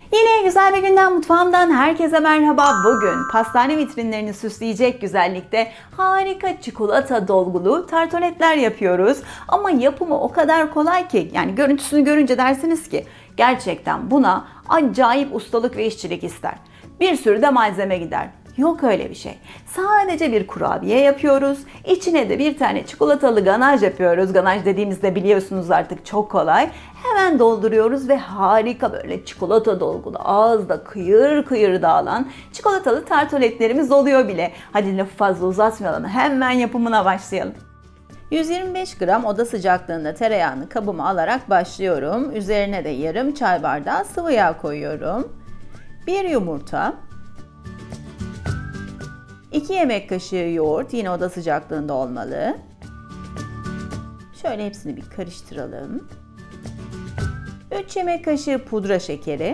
Yine güzel bir günden mutfağımdan herkese merhaba. Bugün pastane vitrinlerini süsleyecek güzellikte harika çikolata dolgulu tartoletler yapıyoruz. Ama yapımı o kadar kolay ki, yani görüntüsünü görünce dersiniz ki gerçekten buna acayip ustalık ve işçilik ister. Bir sürü de malzeme gider. Yok öyle bir şey. Sadece bir kurabiye yapıyoruz. İçine de bir tane çikolatalı ganaj yapıyoruz. Ganaj dediğimizde biliyorsunuz artık çok kolay. Hemen dolduruyoruz ve harika böyle çikolata dolgulu, ağızda kıyır kıyır dağılan çikolatalı tartoletlerimiz oluyor bile. Hadi lafı fazla uzatmayalım. Hemen yapımına başlayalım. 125 gram oda sıcaklığında tereyağını kabıma alarak başlıyorum. Üzerine de yarım çay bardağı sıvı yağ koyuyorum. 1 yumurta. 2 yemek kaşığı yoğurt, yine oda sıcaklığında olmalı. Şöyle hepsini bir karıştıralım. 3 yemek kaşığı pudra şekeri.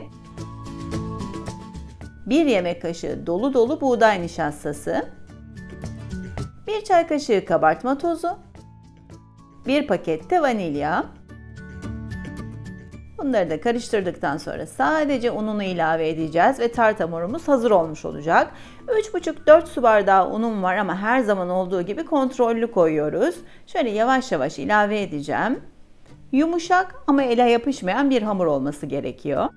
1 yemek kaşığı dolu dolu buğday nişastası. 1 çay kaşığı kabartma tozu. 1 paket de vanilya. Bunları da karıştırdıktan sonra sadece ununu ilave edeceğiz ve tart hamurumuz hazır olmuş olacak. 3,5-4 su bardağı unum var ama her zaman olduğu gibi kontrollü koyuyoruz. Şöyle yavaş yavaş ilave edeceğim. Yumuşak ama ele yapışmayan bir hamur olması gerekiyor.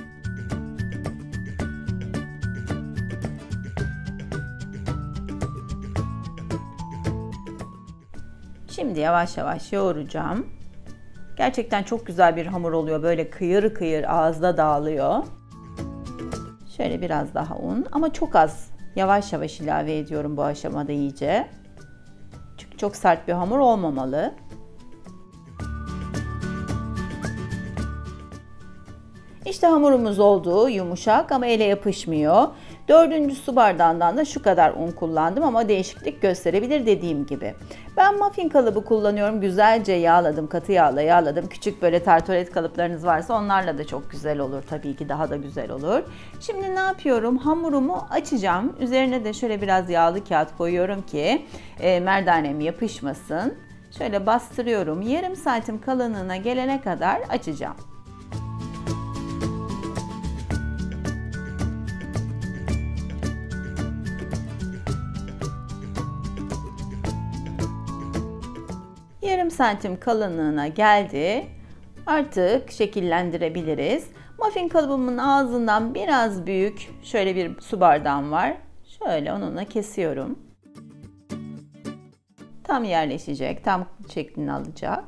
Şimdi yavaş yavaş yoğuracağım. Gerçekten çok güzel bir hamur oluyor. Böyle kıyır kıyır ağızda dağılıyor. Şöyle biraz daha un ama çok az. Yavaş yavaş ilave ediyorum bu aşamada iyice. Çünkü çok sert bir hamur olmamalı. İşte hamurumuz oldu. Yumuşak ama ele yapışmıyor. 4. su bardağından da şu kadar un kullandım ama değişiklik gösterebilir dediğim gibi. Ben muffin kalıbı kullanıyorum. Güzelce yağladım, katı yağla yağladım. Küçük böyle tartolet kalıplarınız varsa onlarla da çok güzel olur. Tabii ki daha da güzel olur. Şimdi ne yapıyorum? Hamurumu açacağım. Üzerine de şöyle biraz yağlı kağıt koyuyorum ki merdanem yapışmasın. Şöyle bastırıyorum. Yarım santim kalınlığına gelene kadar açacağım. Yarım santim kalınlığına geldi. Artık şekillendirebiliriz. Muffin kalıbımın ağzından biraz büyük şöyle bir su bardağım var. Şöyle onunla kesiyorum. Tam yerleşecek, tam şeklini alacak.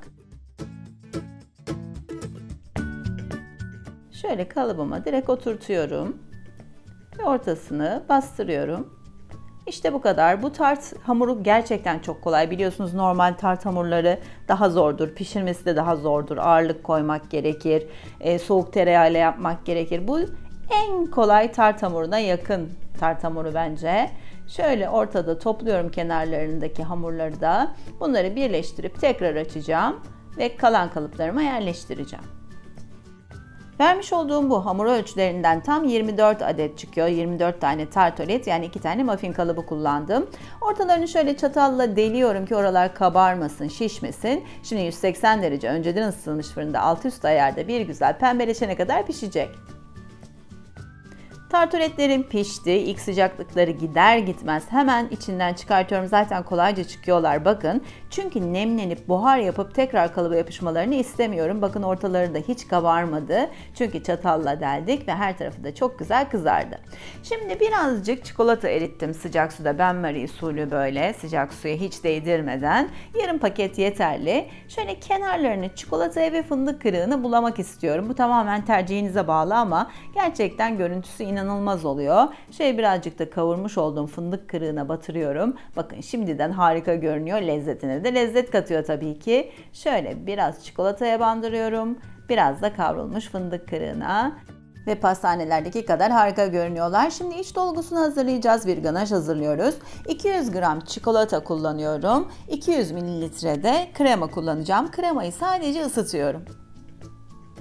Şöyle kalıbıma direkt oturtuyorum. Ve ortasını bastırıyorum. İşte bu kadar. Bu tart hamuru gerçekten çok kolay. Biliyorsunuz normal tart hamurları daha zordur. Pişirmesi de daha zordur. Ağırlık koymak gerekir. Soğuk tereyağıyla yapmak gerekir. Bu en kolay tart hamuruna yakın tart hamuru bence. Şöyle ortada topluyorum kenarlarındaki hamurları da. Bunları birleştirip tekrar açacağım ve kalan kalıplarıma yerleştireceğim. Vermiş olduğum bu hamur ölçülerinden tam 24 adet çıkıyor. 24 tane tartolet, yani 2 tane muffin kalıbı kullandım. Ortalarını şöyle çatalla deliyorum ki oralar kabarmasın, şişmesin. Şimdi 180 derece önceden ısıtılmış fırında alt üst ayarda bir güzel pembeleşene kadar pişecek. Tartoletlerim pişti. İlk sıcaklıkları gider gitmez hemen içinden çıkartıyorum. Zaten kolayca çıkıyorlar bakın. Çünkü nemlenip buhar yapıp tekrar kalıba yapışmalarını istemiyorum. Bakın ortaları da hiç kabarmadı. Çünkü çatalla deldik ve her tarafı da çok güzel kızardı. Şimdi birazcık çikolata erittim sıcak suda. benmari usulü böyle sıcak suya hiç değdirmeden. Yarım paket yeterli. Şöyle kenarlarını çikolataya ve fındık kırığını bulamak istiyorum. Bu tamamen tercihinize bağlı ama gerçekten görüntüsü inanılmaz oluyor. Şöyle birazcık da kavurmuş olduğum fındık kırığına batırıyorum. Bakın şimdiden harika görünüyor. Lezzetine de lezzet katıyor tabii ki. Şöyle biraz çikolataya bandırıyorum. Biraz da kavrulmuş fındık kırığına. Ve pastanelerdeki kadar harika görünüyorlar. Şimdi iç dolgusunu hazırlayacağız. Bir ganaj hazırlıyoruz. 200 gram çikolata kullanıyorum. 200 mililitre de krema kullanacağım. Kremayı sadece ısıtıyorum.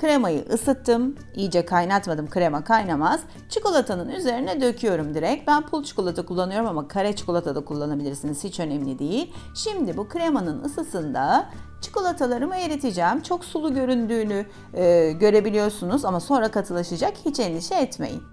Kremayı ısıttım. İyice kaynatmadım. Krema kaynamaz. Çikolatanın üzerine döküyorum direkt. Ben pul çikolata kullanıyorum ama kare çikolata da kullanabilirsiniz. Hiç önemli değil. Şimdi bu kremanın ısısında çikolatalarımı eriteceğim. Çok sulu göründüğünü görebiliyorsunuz ama sonra katılaşacak. Hiç endişe etmeyin.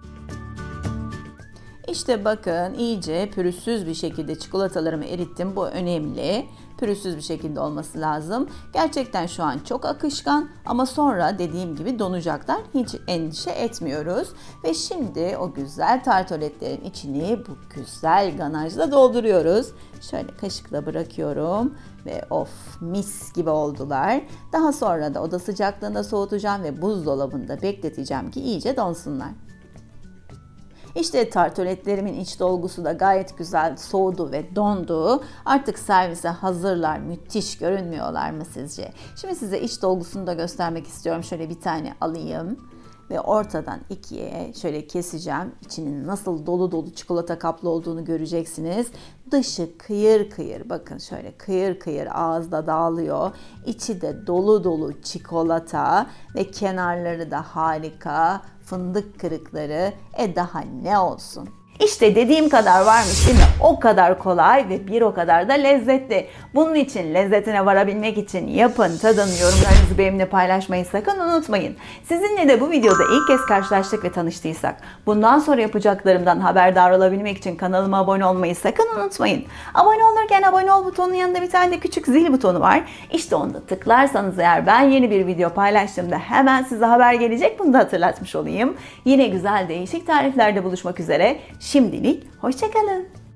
İşte bakın iyice pürüzsüz bir şekilde çikolatalarımı erittim. Bu önemli. Pürüzsüz bir şekilde olması lazım. Gerçekten şu an çok akışkan ama sonra dediğim gibi donacaklar. Hiç endişe etmiyoruz. Ve şimdi o güzel tartoletlerin içini bu güzel ganajla dolduruyoruz. Şöyle kaşıkla bırakıyorum ve of mis gibi oldular. Daha sonra da oda sıcaklığında soğutacağım ve buzdolabında bekleteceğim ki iyice donsunlar. İşte tartoletlerimin iç dolgusu da gayet güzel soğudu ve dondu. Artık servise hazırlar. Müthiş görünmüyorlar mı sizce? Şimdi size iç dolgusunu da göstermek istiyorum. Şöyle bir tane alayım ve ortadan ikiye şöyle keseceğim. İçinin nasıl dolu dolu çikolata kaplı olduğunu göreceksiniz. Dışı kıyır kıyır, bakın şöyle kıyır kıyır ağızda dağılıyor. İçi de dolu dolu çikolata ve kenarları da harika. Fındık kırıkları, daha ne olsun. İşte dediğim kadar varmış değil mi? O kadar kolay ve bir o kadar da lezzetli. Bunun için lezzetine varabilmek için yapın, tadın, yorumlarınızı benimle paylaşmayı sakın unutmayın. Sizinle de bu videoda ilk kez karşılaştık ve tanıştıysak, bundan sonra yapacaklarımdan haberdar olabilmek için kanalıma abone olmayı sakın unutmayın. Abone olurken abone ol butonunun yanında bir tane de küçük zil butonu var. İşte onu da tıklarsanız eğer ben yeni bir video paylaştığımda hemen size haber gelecek. Bunu da hatırlatmış olayım. Yine güzel değişik tariflerde buluşmak üzere. Şimdilik hoşça kalın.